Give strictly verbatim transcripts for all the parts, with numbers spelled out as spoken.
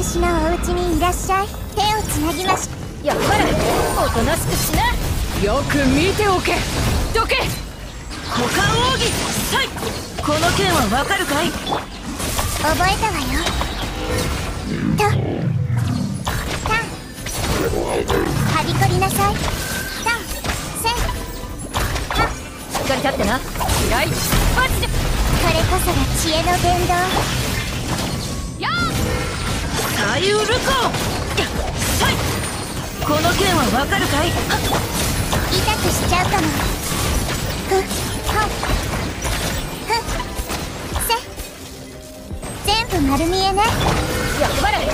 私のお家にいらっしゃい。手をつなぎましょ。 やっぱりおとなしくしな。よく見ておけ。どけ。 股間奥義さい。この剣はわかるかい。 覚えたわよ。とタンはびこりなさい。タンセンタンしっかり立ってな。嫌いマジで。 これこそが知恵の伝道。 やあ左右ルコさい。この剣はわかるかい。 痛くしちゃうかも。ふっほっふっせ全部丸見えね。 やっぱり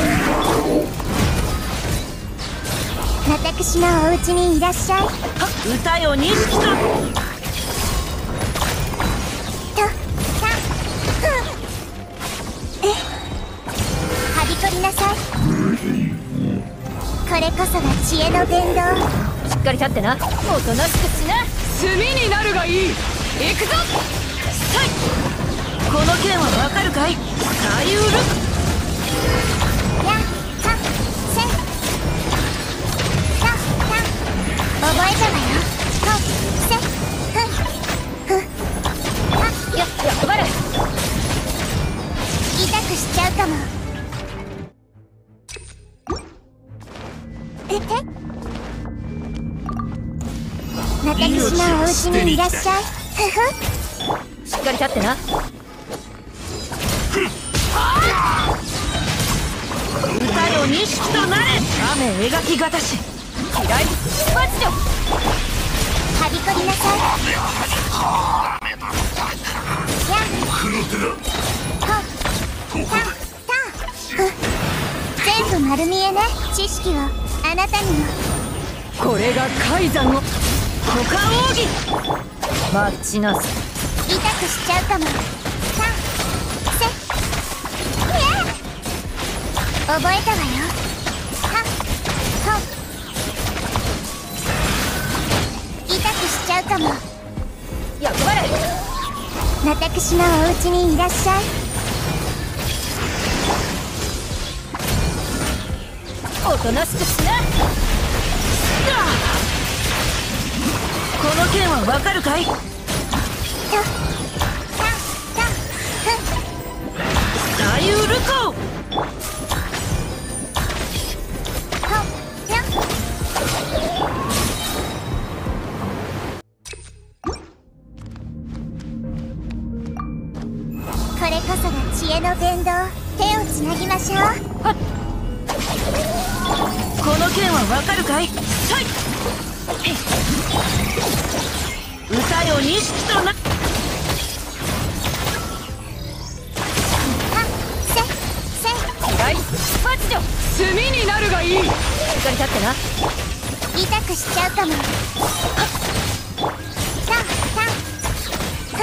私のお家にいらっしゃい。 歌よ錦ととたふんえはびこりなさい。これこそが知恵の伝道。 しっかり立ってな。おとなしくしな。炭になるがいい。行くぞ。 さい。この剣はわかるかい。左右ルやはせたた覚えたわよ。ほせふふはややっぱり痛くしちゃうかも。えて私のお家にいらっしゃい。ふふしっかり立ってな。 歌よ錦となれ。雨描きがたし嫌いマジで。 はびこりなさい。やほたたふ全部丸見えね。知識をあなたにも。 これが海山の股間奥義待ちなさい。 痛くしちゃうかも。たせや覚えたわよ。はほ痛くしちゃうかも。 やっぱり私のお家にいらっしゃい。 おとなしくしな。 この剣はわかるかい。 とたたふ左右ルコほやこれこそが知恵の伝道。手をつなぎましょう。 はっこの剣はわかるかい。さい。歌よ錦とな。 はせせ嫌いマジで。炭になるがいい。しっかり立ってな。 痛くしちゃうかも。たたふ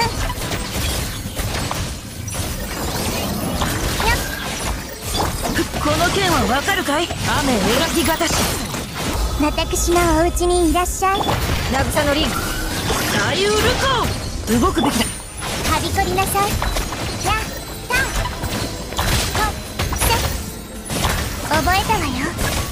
よこの剣はわかるかい。雨描きがたし私のお家にいらっしゃい。 渚のリン左右ルコ動くべきだ。 はびこりなさい。やたほせ覚えたわよ。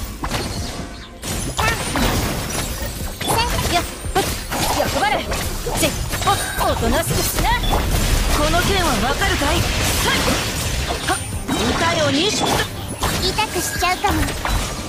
たせやっやっぱりぜおおとなしくしな。 この剣はわかるかい。さい。は歌よ錦と痛くしちゃうかも。